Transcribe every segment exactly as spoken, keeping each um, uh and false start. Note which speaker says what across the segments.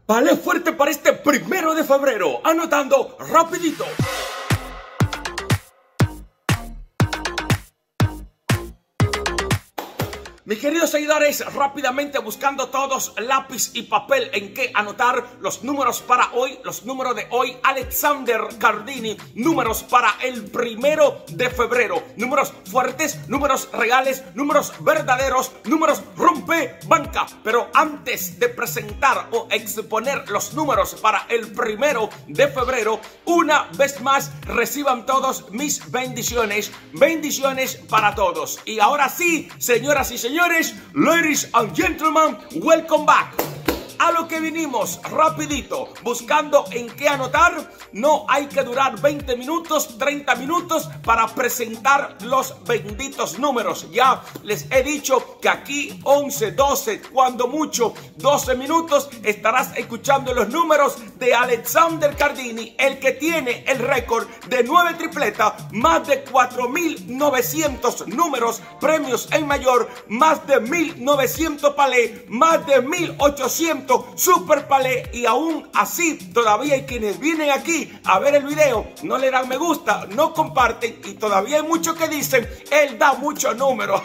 Speaker 1: Vale fuerte para este primero de febrero, anotando rapidito. Mis queridos seguidores, rápidamente buscando todos lápiz y papel en que anotar los números para hoy, los números de hoy, Alexander Cardini, números para el primero de febrero, números fuertes, números reales, números verdaderos, números rompe banca. Pero antes de presentar o exponer los números para el primero de febrero, una vez más reciban todos mis bendiciones, bendiciones para todos. Y ahora sí, señoras y señores, Señores, ladies and gentlemen, welcome back. A lo que vinimos, rapidito, buscando en qué anotar. No hay que durar veinte minutos, treinta minutos para presentar los benditos números. Ya les he dicho que aquí once, doce, cuando mucho doce minutos estarás escuchando los números de Alexander Cardini, el que tiene el récord de nueve tripletas, más de cuatro mil novecientos números, premios en mayor, más de mil novecientos palés, más de mil ochocientos super palé, y aún así todavía hay quienes vienen aquí a ver el video, no le dan me gusta, no comparten, y todavía hay muchos que dicen él da muchos números.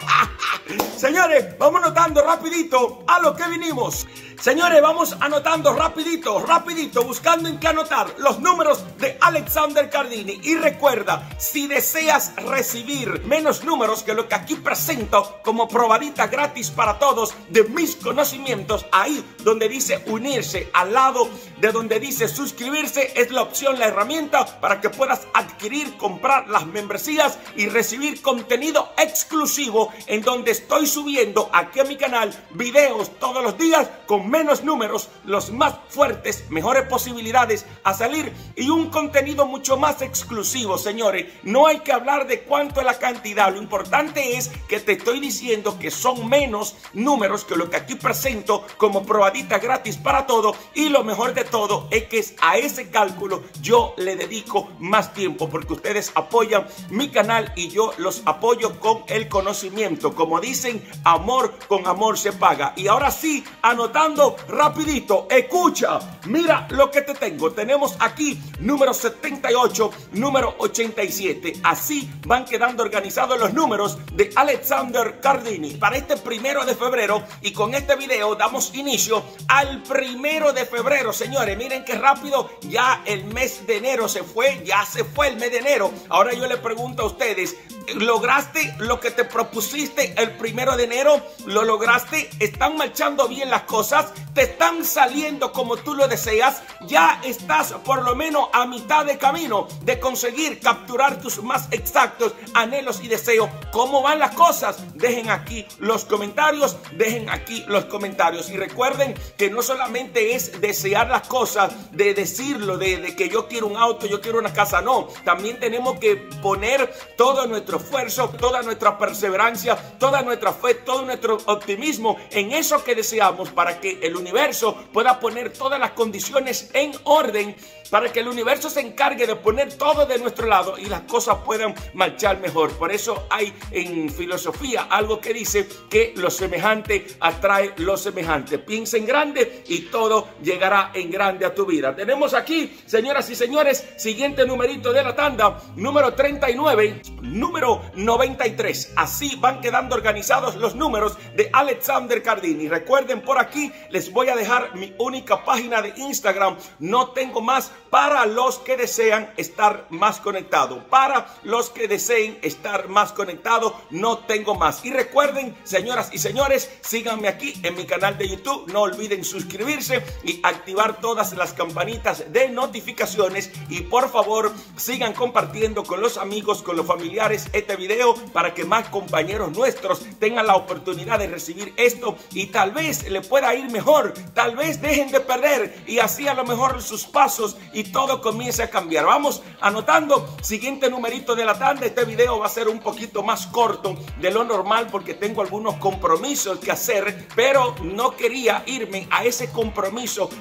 Speaker 1: Señores, vamos anotando rapidito a lo que vinimos. Señores, vamos anotando rapidito, rapidito, buscando en qué anotar los números de Alexander Cardini. Y recuerda, si deseas recibir menos números que lo que aquí presento como probadita gratis para todos de mis conocimientos, ahí donde dice unirse, al lado de donde dice suscribirse, es la opción, la herramienta para que puedas adquirir, comprar las membresías y recibir contenido exclusivo, en donde estoy subiendo aquí a mi canal videos todos los días con menos números, los más fuertes, mejores posibilidades a salir y un contenido mucho más exclusivo. Señores, no hay que hablar de cuánto es la cantidad, lo importante es que te estoy diciendo que son menos números que lo que aquí presento como probadita gratis para todo, y lo mejor de todo es que a ese cálculo yo le dedico más tiempo, porque ustedes apoyan mi canal y yo los apoyo con el conocimiento. Como dicen, amor con amor se paga. Y ahora sí, anotando rapidito, escucha, mira lo que te tengo. Tenemos aquí número setenta y ocho, número ochenta y siete. Así van quedando organizados los números de Alexander Cardini para este primero de febrero, y con este video damos inicio al primero de febrero. Señores, miren qué rápido ya el mes de enero se fue, ya se fue el mes de enero. Ahora yo le pregunto a ustedes, ¿lograste lo que te propusiste el primero de enero? ¿Lo lograste? ¿Están marchando bien las cosas? ¿Te están saliendo como tú lo deseas? ¿Ya estás por lo menos a mitad de camino de conseguir capturar tus más exactos anhelos y deseos? ¿Cómo van las cosas? Dejen aquí los comentarios, dejen aquí los comentarios. Y recuerden que no solamente es desear las cosas, de decirlo, de, de que yo quiero un auto, yo quiero una casa, no. También tenemos que poner todo nuestro esfuerzo, toda nuestra perseverancia, toda nuestra fe, todo nuestro optimismo en eso que deseamos, para que el universo pueda poner todas las condiciones en orden, para que el universo se encargue de poner todo de nuestro lado y las cosas puedan marchar mejor. Por eso hay en filosofía algo que dice que lo semejante atrae lo semejante. Piensa en grande y todo llegará en grande a tu vida. Tenemos aquí, señoras y señores, siguiente numerito de la tanda, número treinta y nueve, número noventa y tres. Así van quedando organizados los números de Alexander Cardini. Recuerden, por aquí les voy a dejar mi única página de Instagram. No tengo más, para los que desean estar más conectados. Para los que deseen estar más conectados, no tengo más. Y recuerden, señoras y señores, síganme aquí en mi canal de YouTube. No olviden suscribirse y activar todas las campanitas de notificaciones. Y por favor, sigan compartiendo con los amigos, con los familiares este video, para que más compañeros nuestros tengan la oportunidad de recibir esto y tal vez le pueda ir mejor. Tal vez dejen de perder y así a lo mejor sus pasos y todo comienza a cambiar. Vamos anotando, siguiente numerito de la tanda. Este video va a ser un poquito más corto de lo normal porque tengo algunos compromisos que hacer, pero no quería irme a ese compromiso familiar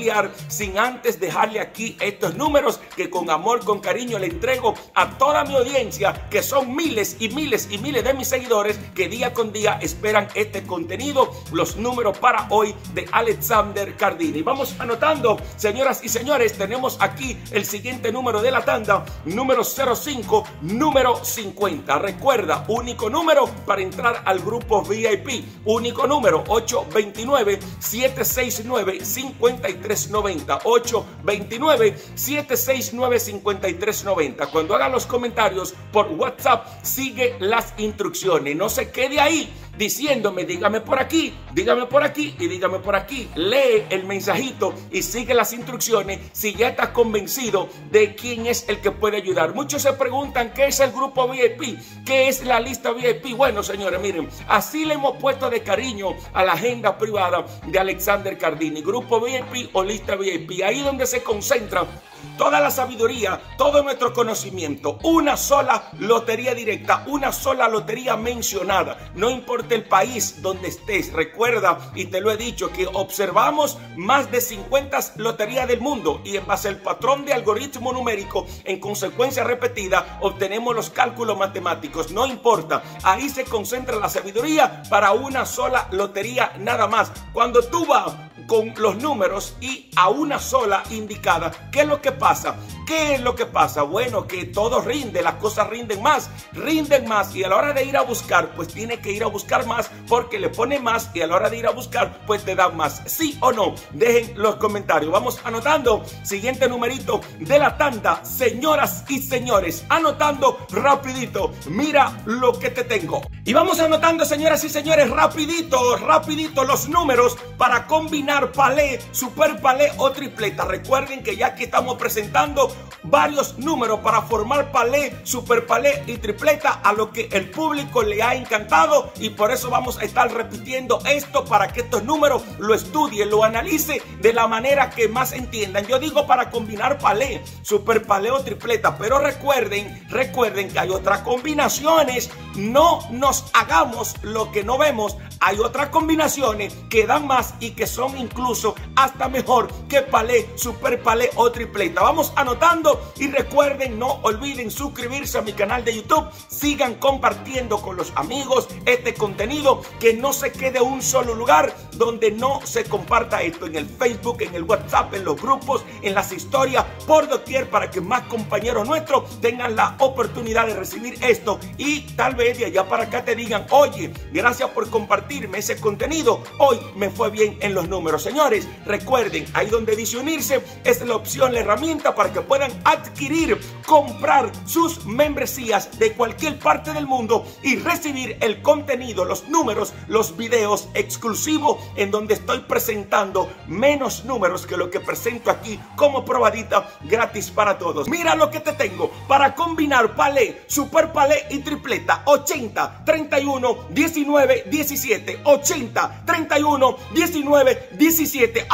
Speaker 1: familiar sin antes dejarle aquí estos números que con amor, con cariño le entrego a toda mi audiencia, que son miles y miles y miles de mis seguidores que día con día esperan este contenido. Los números para hoy de Alexander Cardini. Vamos anotando, señoras y señores, tenemos aquí el siguiente número de la tanda, número cero cinco, número cincuenta. Recuerda, único número para entrar al grupo V I P, único número ocho dos nueve, siete seis nueve, cinco tres nueve cero, ocho dos nueve, siete seis nueve, cinco tres nueve cero. Cuando hagan los comentarios por WhatsApp, sigue las instrucciones, no se quede ahí diciéndome dígame por aquí, dígame por aquí y dígame por aquí. Lee el mensajito y sigue las instrucciones si ya estás convencido de quién es el que puede ayudar. Muchos se preguntan qué es el grupo V I P, qué es la lista V I P. Bueno, señores, miren, así le hemos puesto de cariño a la agenda privada de Alexander Cardini, grupo V I P o lista V I P, ahí donde se concentra toda la sabiduría, todo nuestro conocimiento. Una sola lotería directa, una sola lotería mencionada, no importa el país donde estés. Recuerda, y te lo he dicho, que observamos más de cincuenta loterías del mundo y en base al patrón de algoritmo numérico, en consecuencia repetida, obtenemos los cálculos matemáticos. No importa, ahí se concentra la sabiduría para una sola lotería nada más. Cuando tú vas con los números y a una sola indicada, ¿qué es lo que pasa? ¿Qué es lo que pasa? Bueno, que todo rinde, las cosas rinden más, rinden más, y a la hora de ir a buscar, pues tiene que ir a buscar más porque le pone más, y a la hora de ir a buscar, pues te dan más. ¿Sí o no? Dejen los comentarios. Vamos anotando, siguiente numerito de la tanda, señoras y señores, anotando rapidito. Mira lo que te tengo. Y vamos anotando, señoras y señores, rapidito, rapidito los números para combinar palé, super palé o tripleta. Recuerden que ya que estamos presentando varios números para formar palé, super palé y tripleta, a lo que el público le ha encantado, y por eso vamos a estar repitiendo esto para que estos números lo estudien, lo analicen de la manera que más entiendan. Yo digo para combinar palé, super palé o tripleta, pero recuerden, recuerden que hay otras combinaciones. No nos hagamos lo que no vemos. Hay otras combinaciones que dan más y que son incluso hasta mejor que palé, super palé o tripleta. Vamos anotando y recuerden, no olviden suscribirse a mi canal de YouTube. Sigan compartiendo con los amigos este contenido, que no se quede un solo lugar donde no se comparta esto, en el Facebook, en el WhatsApp, en los grupos, en las historias, por doquier, para que más compañeros nuestros tengan la oportunidad de recibir esto y tal vez de allá para acá te digan, oye, gracias por compartirme ese contenido, hoy me fue bien en los números. Señores, recuerden, ahí donde dice unirse es la opción, la herramienta para que puedan adquirir, comprar sus membresías de cualquier parte del mundo y recibir el contenido, los números, los videos exclusivos, en donde estoy presentando menos números que lo que presento aquí como probadita gratis para todos. Mira lo que te tengo para combinar palé, super palé y tripleta. Ochenta, treinta y uno, diecinueve, diecisiete. Ochenta, treinta y uno, diecinueve, diecisiete.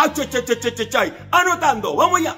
Speaker 1: Anotando, vamos allá.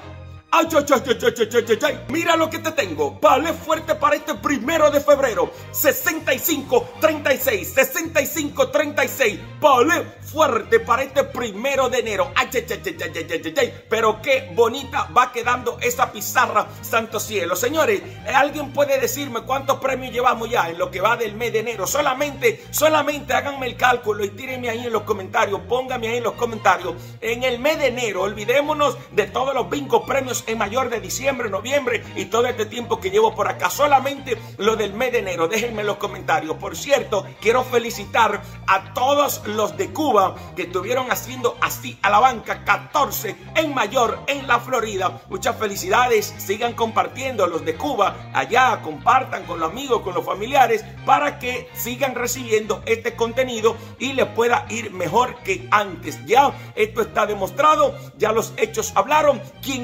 Speaker 1: Mira lo que te tengo. Palé fuerte para este primero de febrero. sesenta y cinco, treinta y seis. sesenta y cinco, treinta y seis. Palé fuerte para este primero de enero. Pero qué bonita va quedando esa pizarra, santo cielo. Señores, ¿alguien puede decirme cuántos premios llevamos ya en lo que va del mes de enero? Solamente, solamente háganme el cálculo y tírenme ahí en los comentarios. Pónganme ahí en los comentarios. En el mes de enero, olvidémonos de todos los bingo premios en mayor de diciembre, noviembre y todo este tiempo que llevo por acá. Solamente lo del mes de enero. Déjenme en los comentarios. Por cierto, quiero felicitar a todos los de Cuba que estuvieron haciendo así a la banca catorce en mayor en la Florida. Muchas felicidades. Sigan compartiendo los de Cuba allá. Compartan con los amigos, con los familiares, para que sigan recibiendo este contenido y les pueda ir mejor que antes. Ya esto está demostrado. Ya los hechos hablaron. ¿Quién es el que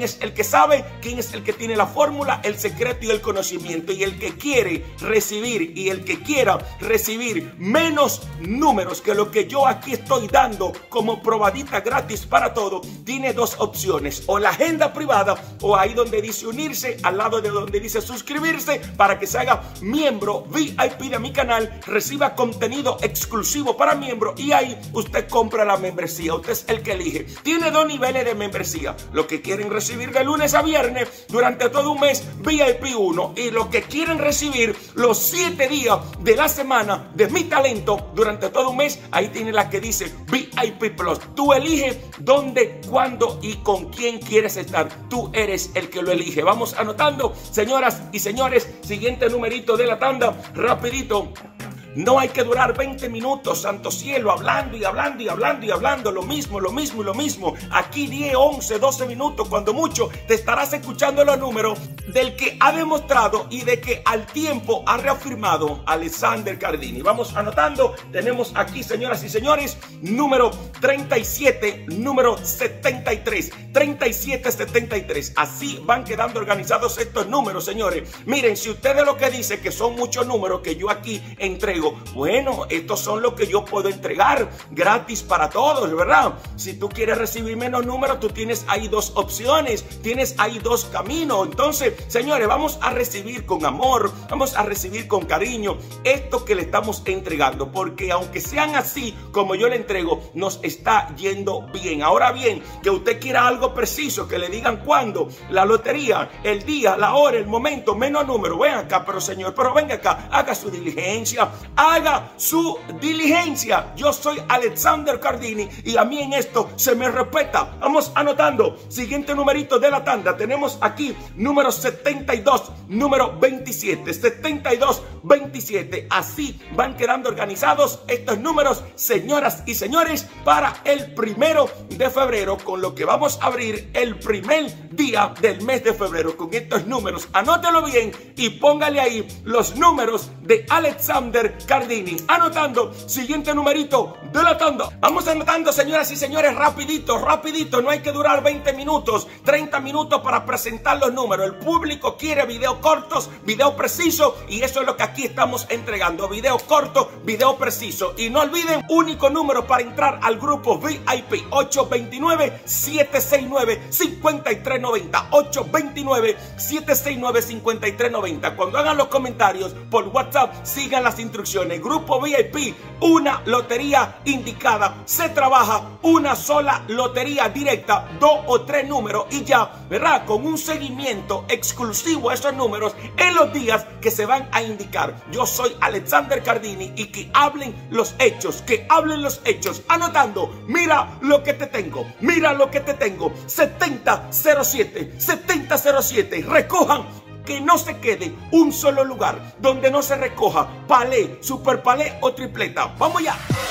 Speaker 1: sabe quién es el que tiene la fórmula, el secreto y el conocimiento. Y el que quiere recibir y el que quiera recibir menos números que lo que yo aquí estoy dando como probadita gratis para todo, tiene dos opciones: o la agenda privada, o ahí donde dice unirse, al lado de donde dice suscribirse, para que se haga miembro V I P de mi canal, reciba contenido exclusivo para miembro, y ahí usted compra la membresía. Usted es el que elige. Tiene dos niveles de membresía: los que quieren recibir de lunes a viernes durante todo un mes, V I P uno, y los que quieren recibir los siete días de la semana de mi talento durante todo un mes, ahí tiene la que dice V I P Plus. Tú eliges dónde, cuándo y con quién quieres estar. Tú eres el que lo elige. Vamos anotando, señoras y señores. Siguiente numerito de la tanda, rapidito. No hay que durar veinte minutos, santo cielo, hablando y hablando y hablando y hablando lo mismo, lo mismo y lo mismo. Aquí diez, once, doce minutos, cuando mucho, te estarás escuchando los números del que ha demostrado y de que al tiempo ha reafirmado Alexander Cardini. Vamos anotando. Tenemos aquí, señoras y señores, número treinta y siete, número setenta y tres, treinta y siete, setenta y tres. Así van quedando organizados estos números, señores. Miren, si ustedes lo que dicen que son muchos números que yo aquí entrego, bueno, estos son los que yo puedo entregar gratis para todos, ¿verdad? Si tú quieres recibir menos números, tú tienes ahí dos opciones, tienes ahí dos caminos. Entonces, señores, vamos a recibir con amor, vamos a recibir con cariño esto que le estamos entregando, porque aunque sean así como yo le entrego, nos está yendo bien. Ahora bien, que usted quiera algo preciso, que le digan cuándo, la lotería, el día, la hora, el momento, menos número, ven acá, pero señor, pero venga acá, haga su diligencia, haga su diligencia. Yo soy Alexander Cardini y a mí en esto se me respeta. Vamos anotando. Siguiente numerito de la tanda. Tenemos aquí número setenta y dos, número veintisiete, setenta y dos, veintisiete. Así van quedando organizados estos números, señoras y señores, para el primero de febrero, con lo que vamos a abrir el primer día del mes de febrero con estos números. Anótelo bien y póngale ahí los números de Alexander Cardini. Anotando. Siguiente numerito de la tanda. Vamos anotando, señoras y señores, rapidito, rapidito. No hay que durar veinte minutos, treinta minutos para presentar los números. El público quiere videos cortos, video preciso, y eso es lo que aquí estamos entregando: video corto, video preciso. Y no olviden, único número para entrar al grupo V I P: ocho dos nueve, siete seis nueve, cinco tres nueve cero, ocho dos nueve, siete seis nueve, cinco tres nueve cero. Cuando hagan los comentarios por WhatsApp, sigan las instrucciones. Grupo V I P, una lotería indicada. Se trabaja una sola lotería directa, dos o tres números y ya, ¿verdad? Con un seguimiento exclusivo a esos números en los días que se van a indicar. Yo soy Alexander Cardini y que hablen los hechos, que hablen los hechos. Anotando, mira lo que te tengo, mira lo que te tengo. setenta cero siete, setenta cero siete. Recojan. Que no se quede un solo lugar donde no se recoja palé, super palé o tripleta. ¡Vamos ya!